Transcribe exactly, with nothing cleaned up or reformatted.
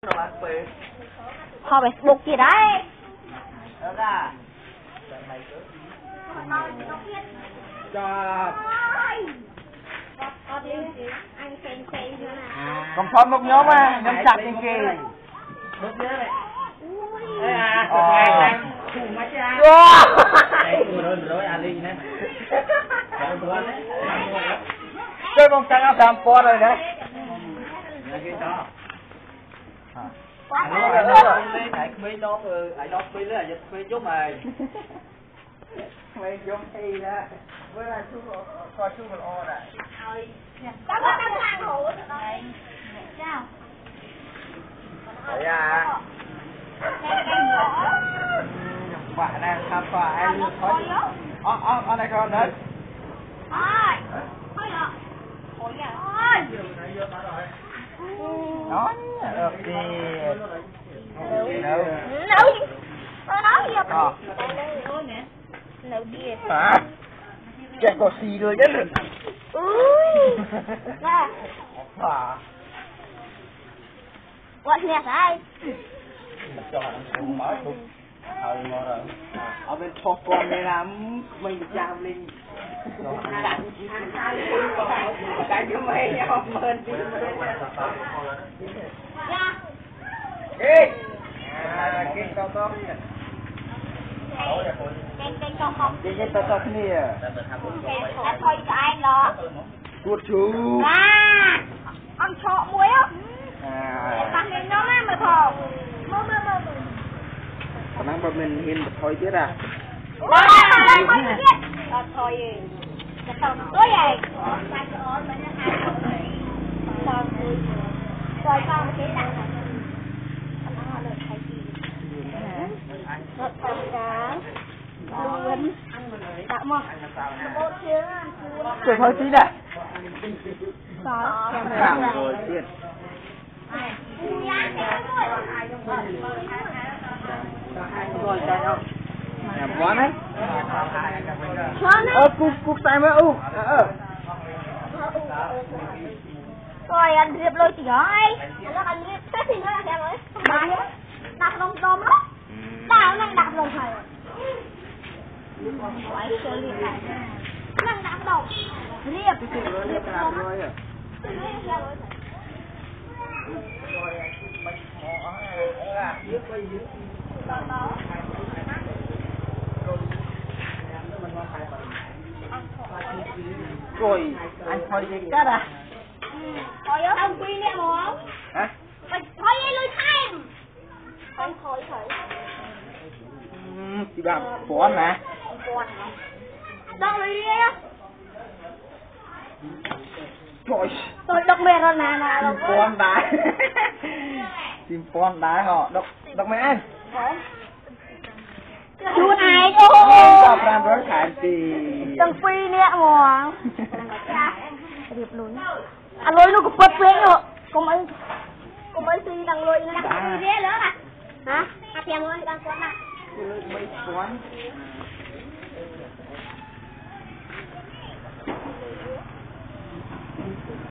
Họ phải buộc gì đấy. Còn phân một nhóm á, nhóm chặt trên kia. Ê à, chụp ngày đang cùng mấy cha. Đấy, vừa rồi vừa rồi Ali nè. Chơi bóng trắng áo xám phó rồi đấy. Là cái đó. Quá nó rồi. lên lại mấy nó lại nó mấy là giật mấy chút mày. Mấy giống thi đó. Với là chú coi chú một ô này. Tao có tao ăn hủ đây. Sao? Đấy à. Bạn đang khám phá em thôi. Ờ ờ ở đây con đấy. Ôi. Ôi ạ. Ôi dạ. Ôi. Nói được đi. Đâu? Nấu. Nó nói gì vậy? Ờ. Nấu đi. Hả? Chạy có xì rồi chứ. Ui. Nè. Hả? Gọi nè ai? Cho nó không mở không. Thôi ngon rồi. Ở bên chọc con này là mình bị chạm lên. Cái chú mày nhau mơn. Dạ. Ê. À, cái to to. Kênh kênh cho không? Cái cái to to kia. Em thôi cho anh lo. Tuột chú. À. Ăn trọ muối á. À. Tăng lên nó mà mà thò. Mơ mơ mơ. Khả năng bọn mình hiên một thôi chứ à. Đó là thôi biết. Ờ thôi. Cái tao tối vậy. Rồi con cái đặt. Rất cảm cá. Luôn. Đã mà. Một chiếc. Trời thôi tí này. Có. Cảm rồi tiền. Rồi trời ơi. Nhà quán ấy. Ơ cục cục sai mới u. Ờ. Rồi anh Diệp lôi chỉ hỏi. Nó anh Diệp thế thì nó là sao rồi? Đặt đặt lông tôm đó. Đào năng đặt lông thầy. Quái chơi liền này. Năng đặt lông. Diệp. Diệp làm rồi à. Rồi anh thôi gì cắt à? Thôi á ông quy nè không? Hả? Thôi ấy lôi thanh. Không thôi thôi. Chị bảo phón mà. Phón hả? Đâu lôi đi á? Trời. Tôi đọc mẹ rồi nè nè. Tìm phón đá. Tìm phón đá họ đọc đọc mẹ anh. Luôn ai ô. Đọc làm rối khả gì. Đừng phi nè mà. Điệp lối. À lối nó cũng bật phế rồi. Có mấy có mấy phi đang lối nó đang phi ghế nữa à? Hả? À thèm ơi đang phón à? Mấy phón.